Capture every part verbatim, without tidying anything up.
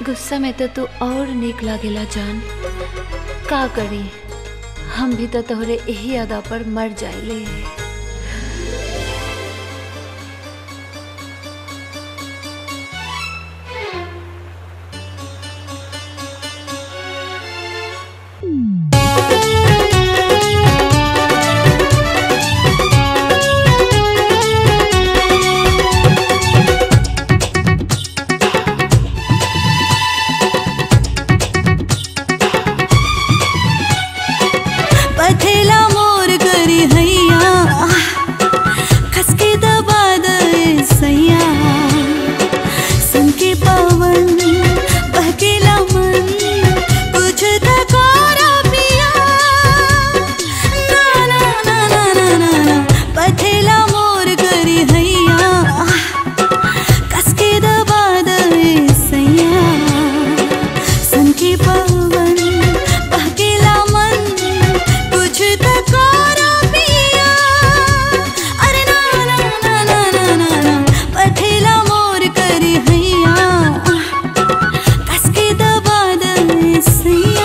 गुस्सा में तो तू और निक लागेला जान। का करी, हम भी तो तोहरे यही अदा पर मर जाइले। पथेला मोर करी हैया, खसके दबा दे सैया। संके पवन बहकेला मन, कुछ तकारा पिया। ना ना ना ना ना ना ना, पथेला मोर करी हैया, खसके दबा दे सैया। संके पवन बहकेला मन, कुछ तकारा पिया। अरे ना ना ना ना ना ना ना, पथेला मोर करी हैया, कसके दबा दे सैया।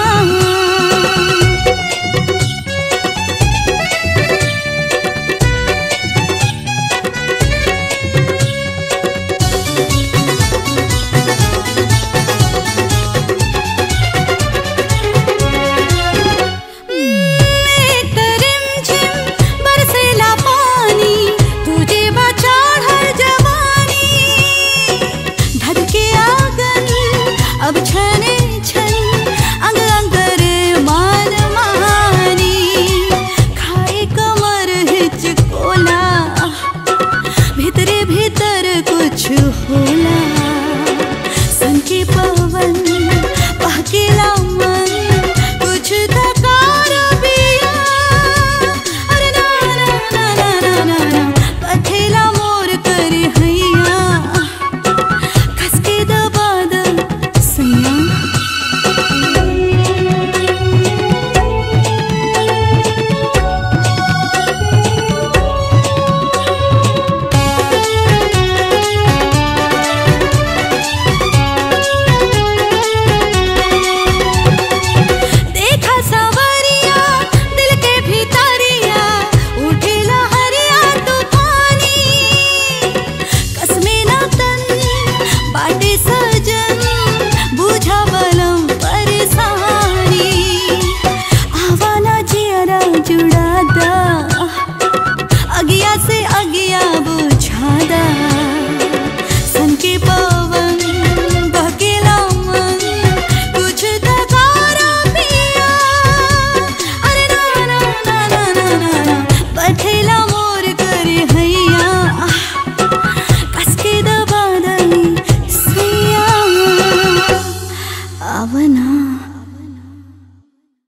अब छने छन अंग अंग करे मान मानी। खाए कमर हिचकोला, भीतरे भीतर कुछ होला। संके पवन बहकेला मन, कुछ तकारा पिया। अरे ना ना ना ना ना ना ना, पथेला मोर करी हैया, खसके दबा दे सैया। देखा सावरिया दिल के भीतरिया, उठेला हरिया तूफानी। कसमे ना तन बाटे सजन, बुझा बलम परेशानी। आवाना जियरा जुड़ा दा, अगिया से अगिया बुझा दा। संके पवन बहकेला मन, कुछ तकारा पिया। अरे ना ना ना ना ना ना ना, पथेला मोर करी